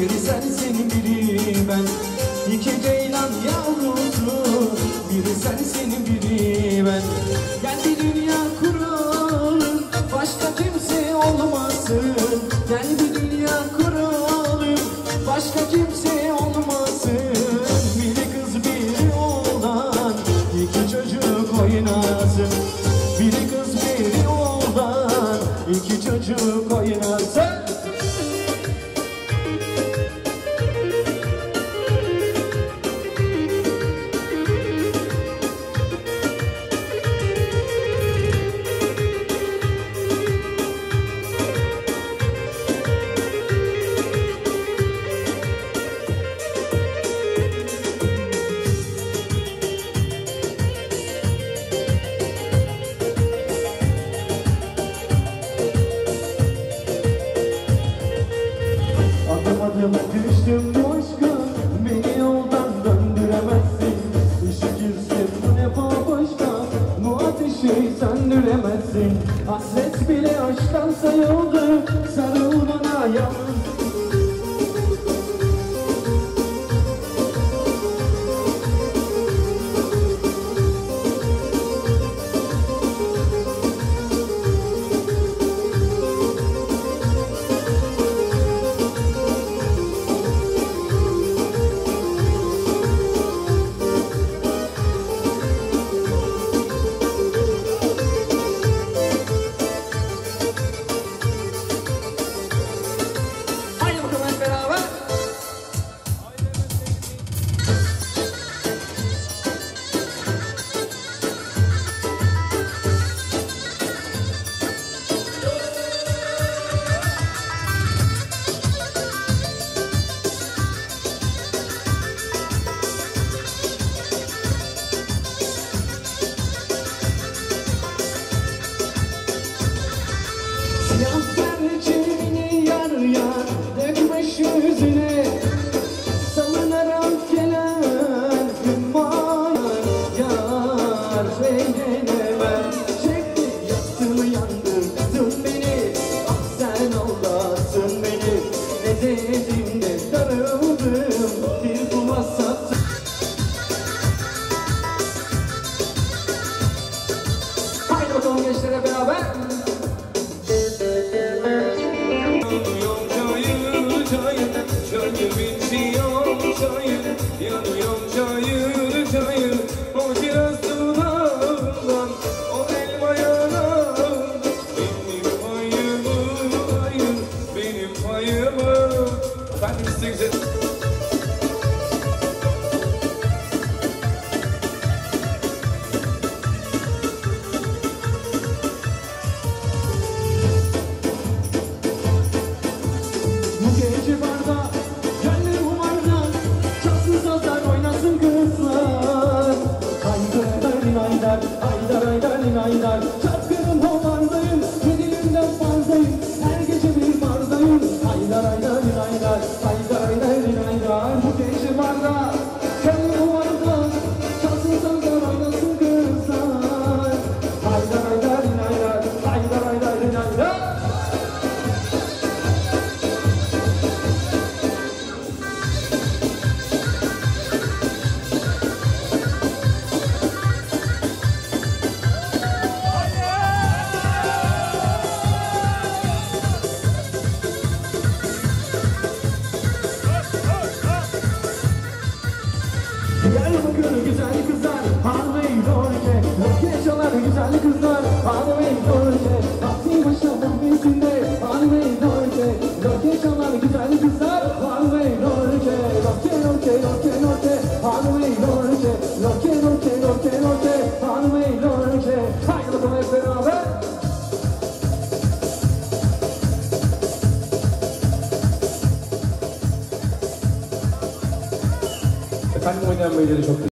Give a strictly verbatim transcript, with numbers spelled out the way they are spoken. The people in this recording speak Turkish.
biri sensin biri ben. İki ceylan yavrusu, biri sensin biri ben. Gel bir dünya kuralım, başka kimse olmasın. Gel bir dünya kuralım, başka kimse olmasın. Biri kız biri oğlan, iki çocuk oynasın. Biri kız biri oğlan, iki çocuk oynasın. Düştüm bu aşka, beni yoldan döndüremezsin. Işık girsin bu ne başka, bu ateşi söndüremezsin. Hasret bile aşktan sayıldı, sarıl bana yalnız. Yazlar çiğni yar yar, dökmüş yüzüne. Salınarak gelen gün var, yar beğenemem. Çekti yaktın yandırdın beni, ah sen aldattın beni. Ne dedim de darıldım, bir kula sattım. Haydi bakalım gençlere beraber. Yanıyorum çayır çayır, o kirazından, o elma yanan. Benim payımı ayır, benim payımı. Efendim size Bu gece barda, gönlüm umarda, çalsın sazlar oynasın kızlar. Haydar haydar, haydar haydar haydar, çapkınım hovardayım, yedilimden fazlayım, her gece bir bardayım. Haydar haydar haydar, haydar haydar haydar. Bu gece barda, gönlüm umarda, çalsın sazlar oynasın kızlar. Haydar haydar haydar, haydar haydar haydar. Gel bakalım güzel kızlar, harvey dorke. Roke çalar güzel kızlar, harvey dorke. Aklı başa bahmesinde, harvey dorke. Roke çalar güzel kızlar, harvey dorke. Roke roke roke roke, harvey dorke. Roke roke roke roke, harvey dorke. Haydi bakalım hep beraber. efendim oynayan beyleri çok